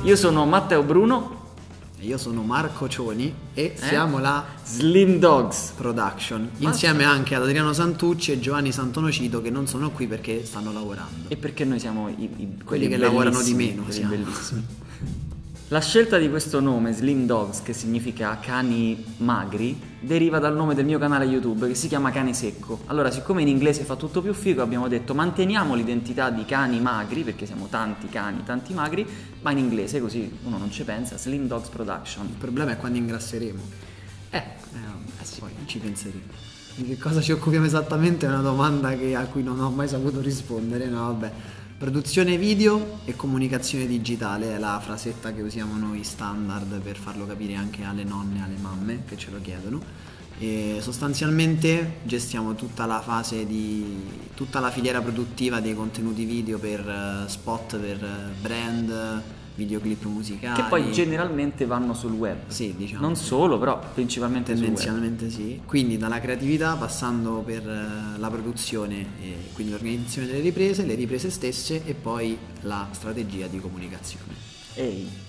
Io sono Matteo Bruno. Io sono Marco Cioni e siamo la Slim Dogs Production, insieme anche ad Adriano Santucci e Giovanni Santonocito, che non sono qui perché stanno lavorando. E perché noi siamo quelli che lavorano di meno, quelli bellissimi. La scelta di questo nome, Slim Dogs, che significa cani magri, deriva dal nome del mio canale YouTube che si chiama Cane Secco. Allora, siccome in inglese fa tutto più figo, abbiamo detto manteniamo l'identità di cani magri, perché siamo tanti cani, tanti magri, ma in inglese, così uno non ci pensa, Slim Dogs Production. Il problema è quando ingrasseremo. Sì. Poi ci penseremo. Di che cosa ci occupiamo esattamente è una domanda a cui non ho mai saputo rispondere, no vabbè. Produzione video e comunicazione digitale è la frasetta che usiamo noi standard per farlo capire anche alle nonne e alle mamme che ce lo chiedono. E sostanzialmente gestiamo tutta la fase tutta la filiera produttiva dei contenuti video per spot, per brand, videoclip musicali. Che poi generalmente vanno sul web. Sì, diciamo. Non solo, però principalmente tendenzialmente sul web. Sì. Quindi dalla creatività passando per la produzione e quindi l'organizzazione delle riprese, le riprese stesse e poi la strategia di comunicazione. Ehi.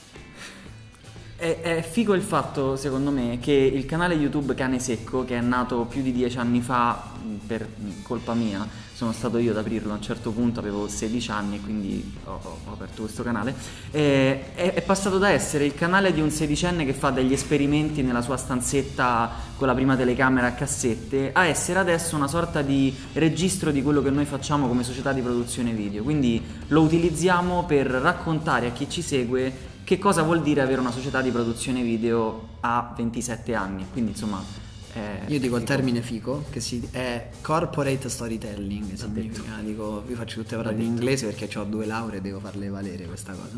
È figo il fatto, secondo me, che il canale YouTube Cane Secco, che è nato più di 10 anni fa per colpa mia, sono stato io ad aprirlo, a un certo punto avevo 16 anni e quindi ho aperto questo canale, è passato da essere il canale di un sedicenne che fa degli esperimenti nella sua stanzetta con la prima telecamera a cassette a essere adesso una sorta di registro di quello che noi facciamo come società di produzione video. Quindi lo utilizziamo per raccontare a chi ci segue che cosa vuol dire avere una società di produzione video a 27 anni. Quindi insomma io dico il termine fico che è corporate storytelling, significa, dico, io faccio tutte parole in inglese perché ho 2 lauree e devo farle valere questa cosa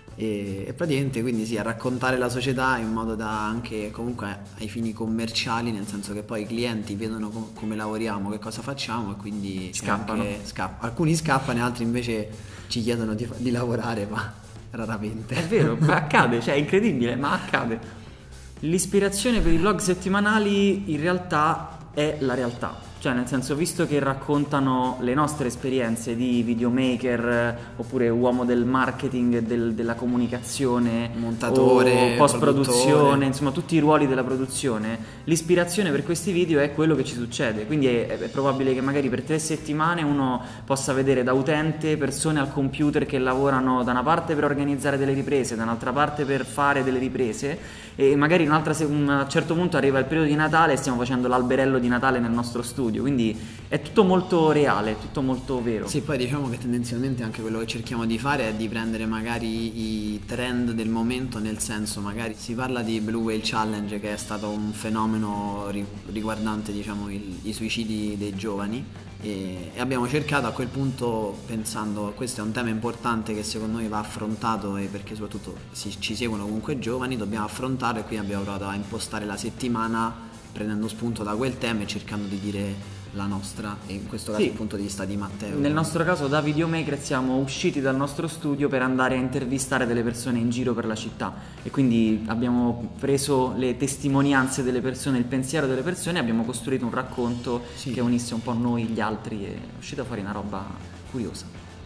e praticamente quindi sì, a raccontare la società in modo da anche comunque ai fini commerciali, nel senso che poi i clienti vedono come lavoriamo, che cosa facciamo e quindi scappano. Alcuni scappano e altri invece ci chiedono di lavorare, ma raramente. È vero, accade, cioè è incredibile, ma accade. L'ispirazione per i vlog settimanali in realtà è la realtà, cioè nel senso, visto che raccontano le nostre esperienze di videomaker oppure uomo del marketing, della comunicazione, montatore, post-produzione, insomma tutti i ruoli della produzione, l'ispirazione per questi video è quello che ci succede. Quindi è probabile che magari per 3 settimane uno possa vedere da utente persone al computer che lavorano da una parte per organizzare delle riprese, da un'altra parte per fare delle riprese, e magari a un certo punto arriva il periodo di Natale e stiamo facendo l'alberello di Natale nel nostro studio, quindi è tutto molto reale, tutto molto vero. Sì, poi diciamo che tendenzialmente anche quello che cerchiamo di fare è di prendere magari i trend del momento, nel senso magari si parla di Blue Whale Challenge, che è stato un fenomeno riguardante, diciamo, i suicidi dei giovani, e abbiamo cercato a quel punto, pensando questo è un tema importante che secondo noi va affrontato, e perché soprattutto ci seguono comunque giovani, dobbiamo affrontarlo, e quindi abbiamo provato a impostare la settimana prendendo spunto da quel tema e cercando di dire la nostra, e in questo caso il punto di vista di Matteo. Nel nostro caso da videomaker siamo usciti dal nostro studio per andare a intervistare delle persone in giro per la città, e quindi abbiamo preso le testimonianze delle persone, il pensiero delle persone, e abbiamo costruito un racconto che unisse un po' noi gli altri, e è uscita fuori una roba curiosa.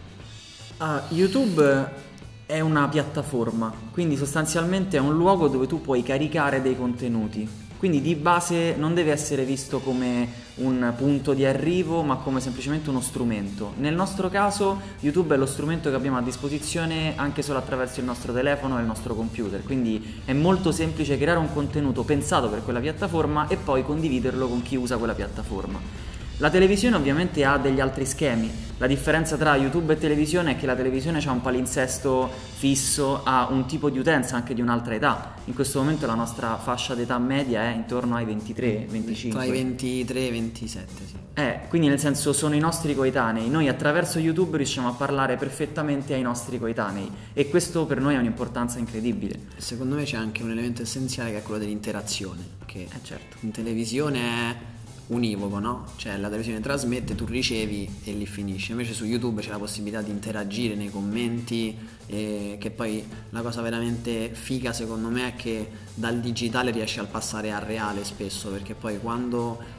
YouTube è una piattaforma, quindi sostanzialmente è un luogo dove tu puoi caricare dei contenuti. Quindi di base non deve essere visto come un punto di arrivo, ma come semplicemente uno strumento. Nel nostro caso YouTube è lo strumento che abbiamo a disposizione anche solo attraverso il nostro telefono e il nostro computer, quindi è molto semplice creare un contenuto pensato per quella piattaforma e poi condividerlo con chi usa quella piattaforma. La televisione ovviamente ha degli altri schemi. La differenza tra YouTube e televisione è che la televisione ha un palinsesto fisso, ha un tipo di utenza anche di un'altra età. In questo momento la nostra fascia d'età media è intorno ai 23-25. Tra i 23 e i 27, sì. Quindi nel senso sono i nostri coetanei. Noi attraverso YouTube riusciamo a parlare perfettamente ai nostri coetanei, e questo per noi ha un'importanza incredibile. Secondo me c'è anche un elemento essenziale che è quello dell'interazione, che certo. In televisione è univoco, no? Cioè la televisione trasmette, tu ricevi e lì finisce. Invece su YouTube c'è la possibilità di interagire nei commenti, che poi la cosa veramente figa secondo me è che dal digitale riesci a passare al reale spesso, perché poi quando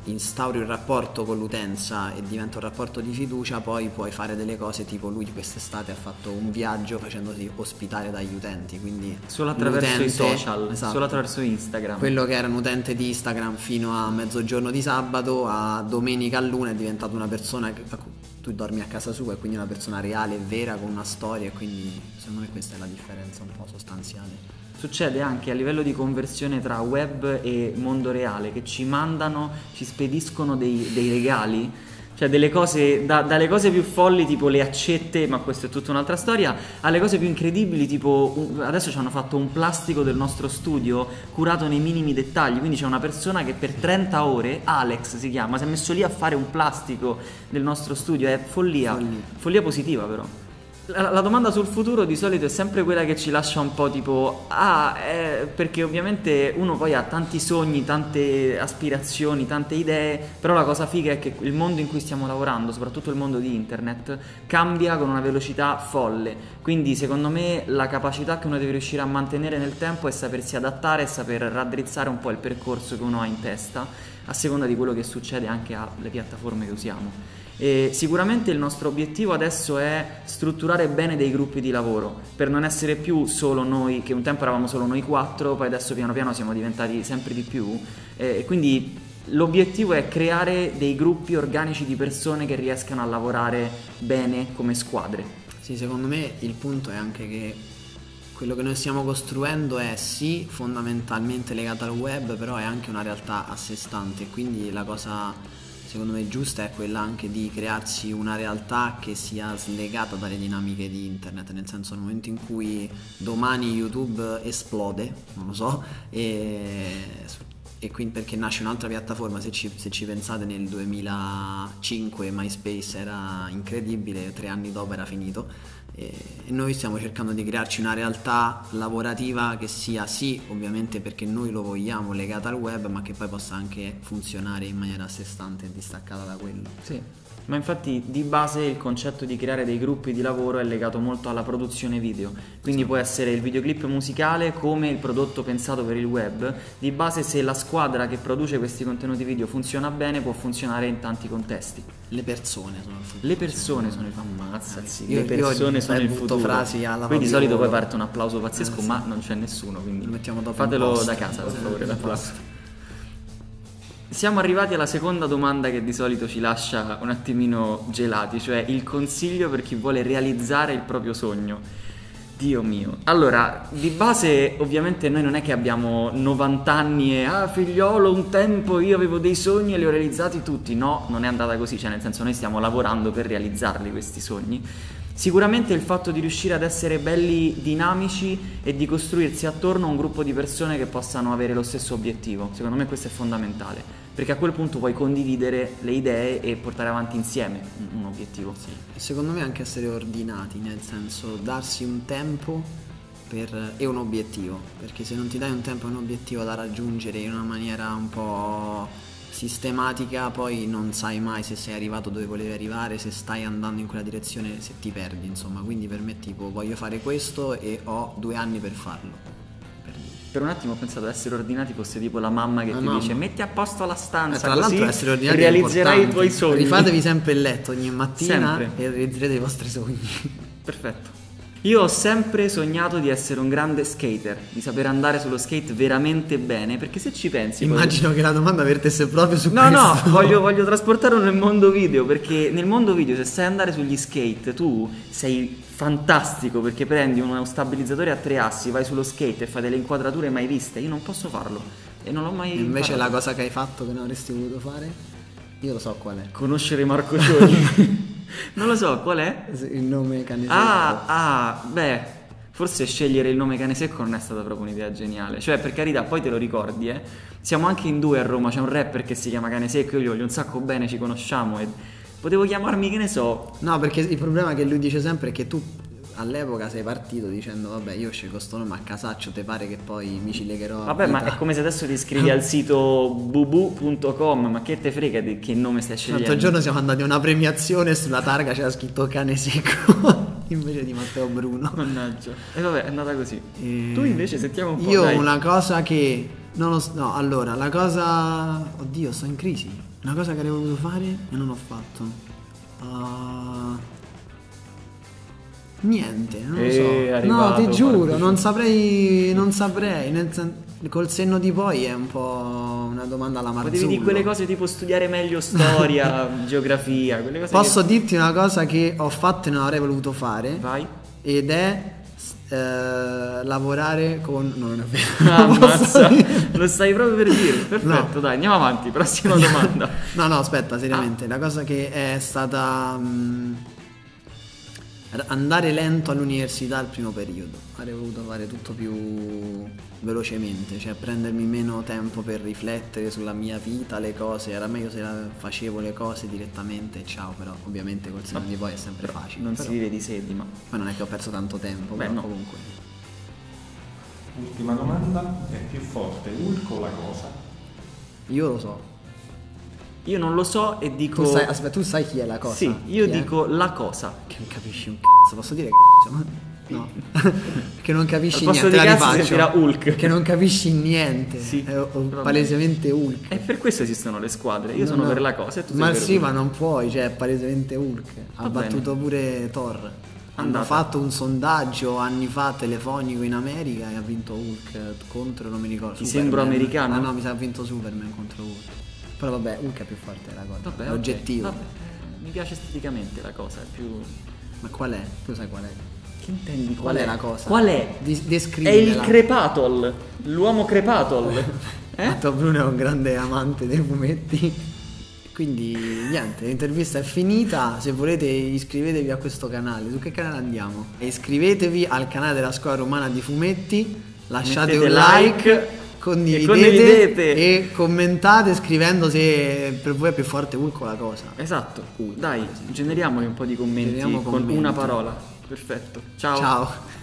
instauri un rapporto con l'utenza e diventa un rapporto di fiducia, poi puoi fare delle cose tipo lui quest'estate ha fatto un viaggio facendosi ospitare dagli utenti, quindi solo attraverso i social, esatto, solo attraverso Instagram. Quello che era un utente di Instagram fino a mezzogiorno di sabato, a domenica all'1 è diventato una persona che tu dormi a casa sua e quindi una persona reale e vera con una storia, e quindi secondo me questa è la differenza un po' sostanziale. Succede anche a livello di conversione tra web e mondo reale, che ci mandano, ci spediscono dei regali, cioè delle cose, dalle cose più folli tipo le accette, ma questa è tutta un'altra storia, alle cose più incredibili tipo adesso ci hanno fatto un plastico del nostro studio curato nei minimi dettagli, quindi c'è una persona che per 30 ore, Alex si chiama, si è messo lì a fare un plastico del nostro studio, è follia positiva però. La domanda sul futuro di solito è sempre quella che ci lascia un po' tipo perché ovviamente uno poi ha tanti sogni, tante aspirazioni, tante idee, però la cosa figa è che il mondo in cui stiamo lavorando, soprattutto il mondo di internet, cambia con una velocità folle, quindi secondo me la capacità che uno deve riuscire a mantenere nel tempo è sapersi adattare e saper raddrizzare un po' il percorso che uno ha in testa a seconda di quello che succede anche alle piattaforme che usiamo. E sicuramente il nostro obiettivo adesso è strutturare bene dei gruppi di lavoro per non essere più solo noi, che un tempo eravamo solo noi 4, poi adesso piano piano siamo diventati sempre di più, e quindi l'obiettivo è creare dei gruppi organici di persone che riescano a lavorare bene come squadre. Sì, secondo me il punto è anche che quello che noi stiamo costruendo è sì fondamentalmente legato al web, però è anche una realtà a sé stante, quindi la cosa secondo me giusta è quella anche di crearsi una realtà che sia slegata dalle dinamiche di internet, nel senso nel momento in cui domani YouTube esplode, non lo so, e quindi perché nasce un'altra piattaforma, se ci pensate nel 2005 MySpace era incredibile, 3 anni dopo era finito, e noi stiamo cercando di crearci una realtà lavorativa che sia sì ovviamente perché noi lo vogliamo legata al web, ma che poi possa anche funzionare in maniera a sé stante e distaccata da quello. Sì. Ma infatti di base il concetto di creare dei gruppi di lavoro è legato molto alla produzione video, quindi può essere il videoclip musicale come il prodotto pensato per il web. Di base, se la squadra che produce questi contenuti video funziona bene, può funzionare in tanti contesti. Le persone sono il futuro. Le persone sono il futuro. Ammazzazzi, le io persone sono il futuro. Frasi alla qui di solito poi parte un applauso pazzesco, sì. Ma non c'è nessuno, quindi lo mettiamo dopo fatelo da casa per favore l'applauso. Siamo arrivati alla seconda domanda che di solito ci lascia un attimino gelati, cioè il consiglio per chi vuole realizzare il proprio sogno. Dio mio. Allora, di base ovviamente noi non è che abbiamo 90 anni e figliolo, un tempo io avevo dei sogni e li ho realizzati tutti. No, non è andata così, cioè nel senso noi stiamo lavorando per realizzarli questi sogni. Sicuramente il fatto di riuscire ad essere belli dinamici e di costruirsi attorno a un gruppo di persone che possano avere lo stesso obiettivo, secondo me questo è fondamentale, perché a quel punto puoi condividere le idee e portare avanti insieme un obiettivo. Sì. E secondo me anche essere ordinati, nel senso darsi un tempo e un obiettivo, perché se non ti dai un tempo e un obiettivo da raggiungere in una maniera un po' sistematica, poi non sai mai se sei arrivato dove volevi arrivare, se stai andando in quella direzione, se ti perdi, insomma. Quindi per me tipo voglio fare questo e ho 2 anni per farlo. Per un attimo ho pensato ad essere ordinati fosse tipo la mamma che ti dice metti a posto la stanza, tra l'altro essere ordinati realizzerai i tuoi sogni. Rifatevi sempre il letto ogni mattina sempre. E realizzerete i vostri sogni. Perfetto. Io ho sempre sognato di essere un grande skater, di saper andare sullo skate veramente bene, perché se ci pensi... Immagino che la domanda vertesse proprio su questo. No, voglio trasportarlo nel mondo video, perché nel mondo video se sai andare sugli skate tu sei fantastico, perché prendi uno stabilizzatore a 3 assi, vai sullo skate e fai delle inquadrature mai viste. Io non posso farlo e non l'ho mai Invece imparato. La cosa che hai fatto che non avresti voluto fare, io lo so qual è. Conoscere Marco Cioni. Non lo so, qual è? Il nome Cane Secco. Beh, forse scegliere il nome Cane Secco non è stata proprio un'idea geniale. Cioè, per carità, poi te lo ricordi, siamo anche in 2 a Roma, c'è un rapper che si chiama Cane Secco, io gli voglio un sacco bene, ci conosciamo e potevo chiamarmi, che ne so. No, perché il problema che lui dice sempre è che tu all'epoca sei partito dicendo vabbè io scelgo sto nome a casaccio, te pare che poi mi ci legherò a vabbè vita. Ma è come se adesso ti iscrivi al sito bubu.com, ma che te frega di che nome stai scegliendo? L'altro giorno siamo andati a una premiazione, sulla targa c'era scritto Cane Secco invece di Matteo Bruno. Mannaggia. E vabbè, è andata così. Tu invece sentiamo un po'. Io dai. una cosa che Non lo so, no, allora, la cosa... Oddio, sto in crisi. Una cosa che avrei voluto fare e non ho fatto. Niente, non lo so. È arrivato, no, ti giuro, guarda. non saprei. Col senno di poi è un po' una domanda alla Marzullo. Potevi dire quelle cose tipo studiare meglio storia, geografia, quelle cose. Posso dirti una cosa che ho fatto e non avrei voluto fare? Vai. Ed è lavorare con... No, non è vero. Ammazza, lo stai proprio per dire. Perfetto, No. dai, andiamo avanti. Prossima domanda. No, aspetta, seriamente. La cosa che è stata andare lento all'università al primo periodo. Avrei voluto fare tutto più velocemente, cioè prendermi meno tempo per riflettere sulla mia vita, le cose. Era meglio se facevo le cose direttamente e ciao, però ovviamente col senno di poi è sempre facile. Non Però si vive di sedi, ma poi non è che ho perso tanto tempo, Beh, però no. comunque. Ultima domanda, è più forte Hulk o la cosa? Io lo so. io non lo so e dico. Aspetta, tu sai chi è la cosa? Sì, io Chi è? dico la cosa. Che non capisci un cazzo, posso dire cazzo? No, che non capisci Al posto niente, di la cazzo rifaccio. sentirà Hulk. Che non capisci niente, Sì, è vabbè. palesemente Hulk. E per questo esistono le squadre. Io sono per la cosa e tu sei Ma per sì, Hulk. ma non puoi, cioè è palesemente Hulk. Ha Va battuto pure Thor. Hanno Andata. fatto un sondaggio anni fa telefonico in America e ha vinto Hulk contro, non mi ricordo. Ti Superman. sembro americano? Ah no, mi sa ha vinto Superman contro Hulk. Però vabbè, Hulk è più forte della cosa. Vabbè, è ok, oggettivo. vabbè. Mi piace esteticamente la cosa, è più. Ma qual è? Tu sai qual è? Che intendi? Qual è la cosa? Qual è? È Descrivila. il Crepatol, l'uomo Crepatol. Matteo Bruno è un grande amante dei fumetti. Quindi niente, l'intervista è finita. Se volete iscrivetevi a questo canale. Su che canale andiamo? Iscrivetevi al canale della Scuola Romana di Fumetti. Lasciate Mettete un like, e condividete condividete. e commentate scrivendo se per voi è più forte Hulk o la cosa. Esatto. Dai, generiamoli un po' di commenti Generiamo con commenti. una parola. Perfetto. Ciao. Ciao.